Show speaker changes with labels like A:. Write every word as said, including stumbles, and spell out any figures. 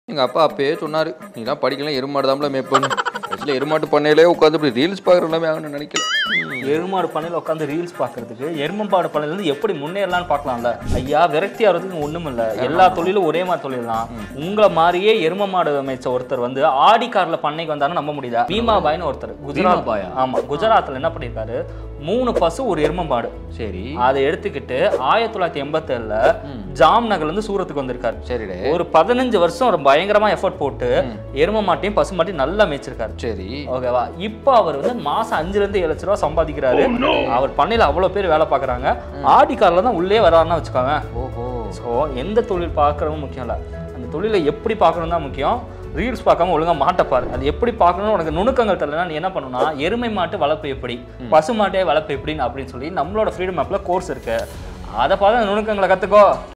A: எங்கள் அப்பா அப்பயே சொன்னார், நீலாம் படிக்கலாம் எருமாடு தான்ல மேய்ப்பண்ணு. ஆக்சுவலி எருமாட்டு பண்ணையிலே உட்காந்து இப்படி ரீல்ஸ் பார்க்குற எல்லாமே ஆகணும்னு நினைக்கல.
B: எருமாடு பண்ணையில் உட்காந்து ரீல்ஸ் பார்க்கறதுக்கு எருமம்பாடு பண்ணையிலேருந்து எப்படி முன்னேறலாம்னு பார்க்கலாம்ல. ஐயா விரக்தி ஆகிறதுக்கு ஒன்றும் இல்லை, எல்லா தொழிலும் ஒரே மாதிரி தொழில் தான். உங்களை மாதிரியே எரும மாடு அமைச்ச ஒருத்தர் வந்து ஆடி காரில் பண்ணைக்கு வந்தாருன்னு நம்ப முடியுதா? பீமாபாய்னு ஒருத்தர் குஜராத் பாயா. ஆமாம், குஜராத்தில் என்ன பண்ணியிருக்காரு, மூணு பசு ஒரு எருமம்பாடு.
A: சரி,
B: அதை எடுத்துக்கிட்டு ஆயிரத்தி தொள்ளாயிரத்தி எண்பத்தி ஏழுல ஜாம் நகர்ல இருந்து சூரத்துக்கு வந்திருக்காரு.
A: சரி,
B: ஒரு பதினஞ்சு வருஷம் ஒரு பயங்கரமா எஃபர்ட் போட்டு எரும மாட்டையும் பசு மாட்டையும் நல்லா மேய்ச்சிருக்காரு.
A: சரி, ஓகேவா.
B: இப்போ அவர் வந்து மாசம் அஞ்சுல இருந்து ஏழு லட்ச ரூபா சம்பாதிக்கிறாரு. அவர் பண்ணையில அவ்வளவு பேர் வேலை பாக்குறாங்க. ஆடி கார்ல தான் உள்ளே வராருன்னா வச்சுக்கோங்க.
A: ஓஹோ.
B: ஸோ எந்த தொழில் பார்க்கறதும் முக்கியம் இல்லை, அந்த தொழிலை எப்படி பார்க்கணும் தான் முக்கியம். ரீல்ஸ் பார்க்காம ஒழுங்கா மாட்டப்பாரு. அது எப்படி பார்க்கணும்னு உனக்கு நுணுக்கங்கள் தெரியலன்னா நீ என்ன பண்ணணும்னா, எருமை மாட்டு வளர்ப்பு எப்படி, பசு மாட்டே வளர்ப்பு எப்படின்னு அப்படின்னு சொல்லி நம்மளோட ஃப்ரீடம் ஆப்ல கோர்ஸ் இருக்கு. அதை பார்த்து அந்த நுணுக்கங்களை கத்துக்கோ.